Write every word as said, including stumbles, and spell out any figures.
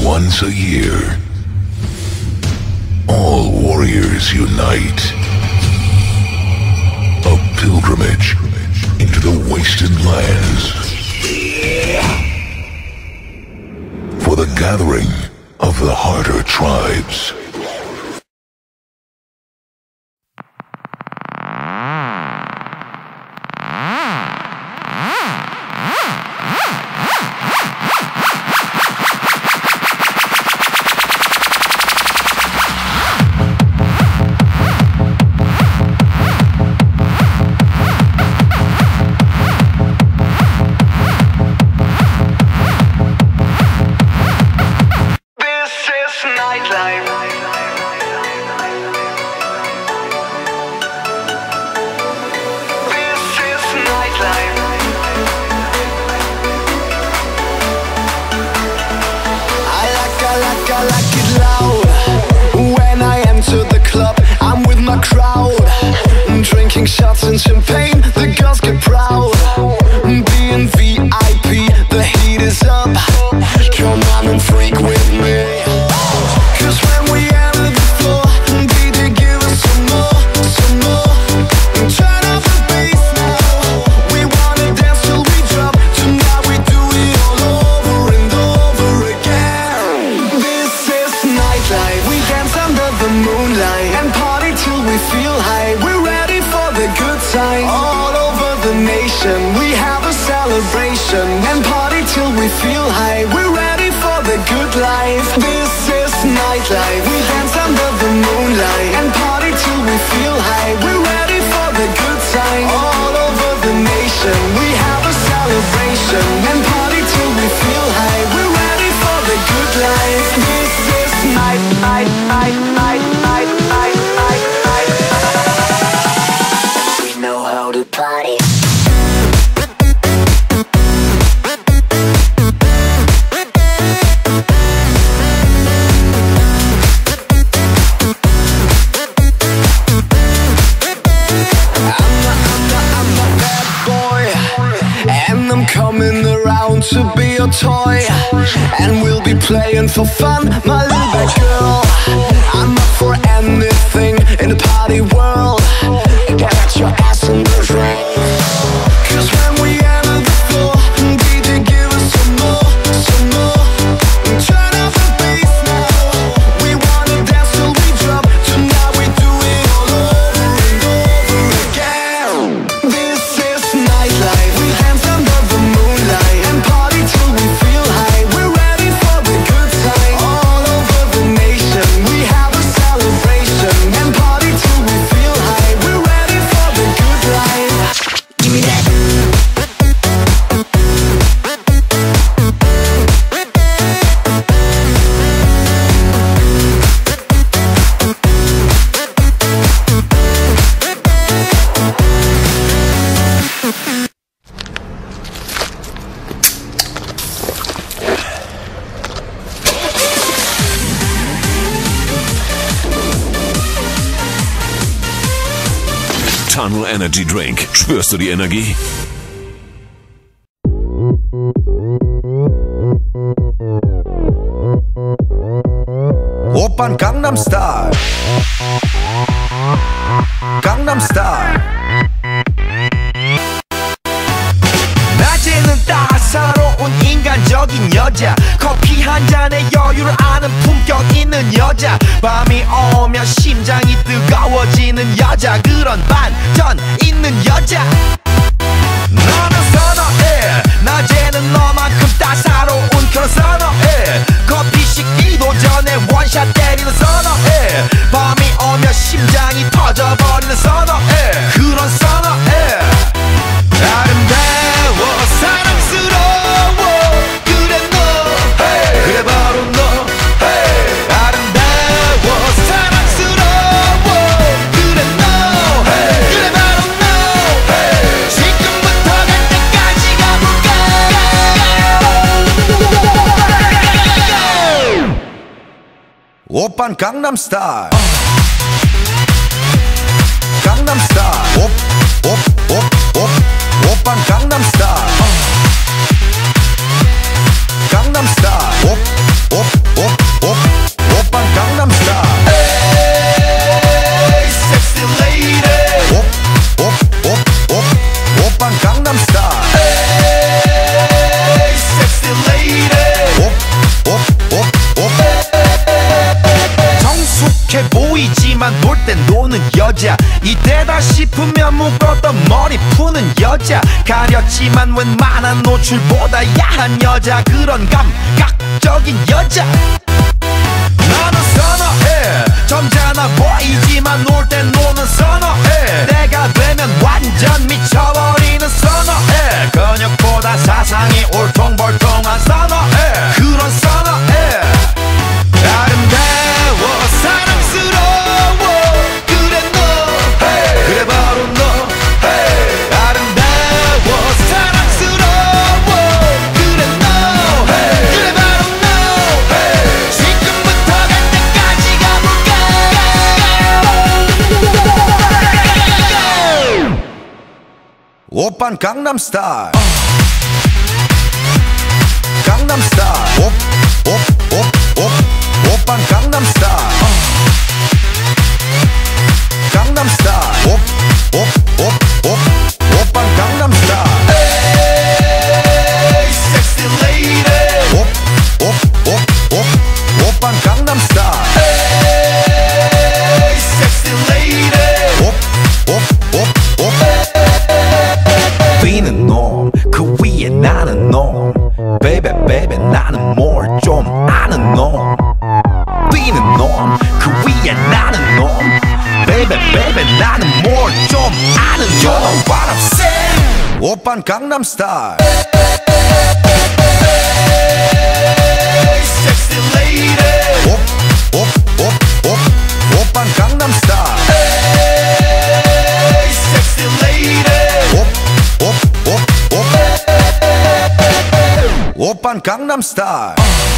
once a year, all warriors unite. A pilgrimage into the wasted lands. For the gathering of the Harder tribes. Drinking shots and champagne, the girls get proud. Being V I P, the heat is up. Come on and freak with me. Cause when we enter the floor, D J give us some more, some more. Turn up the bass now. We wanna dance till we drop. Tonight we do it all over and over again. This is nightlife. We dance under the moonlight and party till we feel high. We're ready for the good time. All over the nation we have a celebration and party till we feel high. We're ready for the good life. This is nightlife. We dance under the moonlight and party till we feel high. We're ready for the good time. All over the nation we have a celebration and party till we feel high. We're ready for the good life. This is night, night, night, night, night, night, night, night. We know how to party. Coming around to be your toy, and we'll be playing for fun, my little bad girl. I'm up for anything in the party world. Get your ass in the ring. Cause when we enter the floor, D J give us some more, some more. Turn up the bass now. We wanna dance till we drop. Tonight we do it all over and over again. This is nightlife. We dance under the moonlight and party till we feel high. We're ready for the good time. All over the nation we have a celebration and party till we feel high. We're ready for the good life. Give me that. Tunnel Energy Drink. Spürst du die Energie? Oppan Gangnam Style. Gangnam Style. 낮에는 따사로운 인간적인 여자. 커피 한 잔에 여유를 아는 품격 있는 여자. 밤이 오면 심장이 뜨거워지는 여자. 그런 반전 있는 여자. 너는 선어해. 낮에는 너만큼 따사로운 그런 선어해. 커피 식기도 전에 원샷 때리는 선어해. 밤이 오면 심장이 터져버리는 선어해. 그런 선어해. 아름다워 사랑스러워 그래 너 hey. 그래 바로 너 hey. 아름다워 사랑스러워 그래 너 hey. 그래 바로 너 hey. 지금부터 갈 때까지 가볼까. 오빤 강남스타일. 강남스타일. 옵, 옵, 옵, 옵. 오빤 강남스타일. 강남스타일. 옵, 옵, 옵. 여자 이때다 싶으면 묶었던 머리 푸는 여자 가렸지만 웬만한 노출보다 야한 여자 그런 감각적인 여자 나는 선어해 점잖아 보이지만 놀 땐 노는 선어해 내가 되면 완전 미쳐버리는 선어해 근육보다 사상이 울퉁불퉁한 선어해 그런 선어해 아름다워 사랑스러워 그래 너 hey. 그래 바로 너 hey. 아름다워 사랑스러워 그래 너 hey. 그래 바로 너 hey. 지금부터 갈 때까지 가볼까 오빤 강남스타일 강남스타일 오, 오, 오, 오, 오빤 강남스타일 강남스타일 오, 오, 오, 오, 오빤 강남스타일 Hey, sexy lady 오, 오, 오, 오, 오빤 강남스타일 Hey, sexy lady 오, 오, 오, 오 뛰는 놈 그 위에 나는 놈 Baby baby 나는 뭘 좀 아는 놈 뛰는 놈 그 위에 나는 놈 Baby baby 나는 뭘 좀 아는 놈 You know what I'm saying 오빤 강남스타일 Hey, sexy lady 오, 오, 오, 오, 오빤 강남스타일 Hey, sexy lady 오, 오, 오, 오 오빤 강남스타일